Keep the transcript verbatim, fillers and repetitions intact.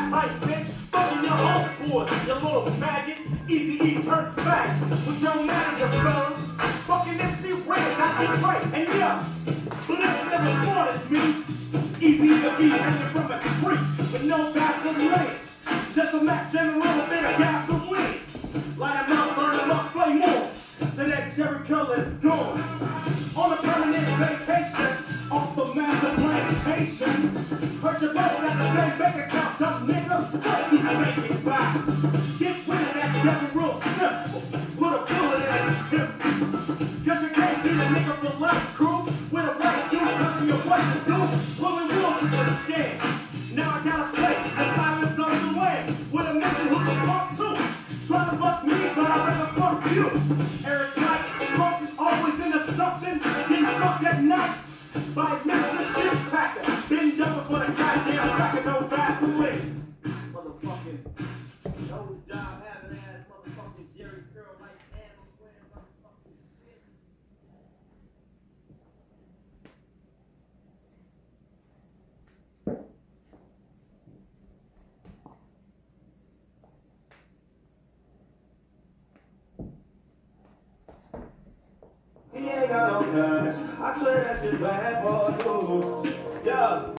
gas pipe, bitch. Fucking your homeboys, you little faggot. Easy E turns back with your manager, fellas. Fucking M C Red, got it right. And yeah, but if never wanted me, easy to be hanging from a tree with no Vaseline. Just a match and a little bit of gasoline. Light 'em up, burn 'em up, play more. So that Jerry Curl is gone. On a permanent vacation, off the master plantation. Hurt your boat at the same bank account, dumb nigga. What you make it back? Get rid of that devil real simple. Put a bullet in his hip. Cause you can't be the nigga for life, crew. With a white dude telling you what to do. Pulling rules with the skin. Now I gotta play the silence on the way. With a nigga who can fuck too. Try to fuck me, but I'd rather fuck you. Eric Knight, fuck is always into something. Getting fucked at night by Mister Shit Packer. Been jumping for the goddamn cracker, no Vaseline. Motherfucking no job having ass motherfucking Jerry Curl like animal playing motherfucking shit. He ain't got no cash. I swear that shit bad for you. Judge.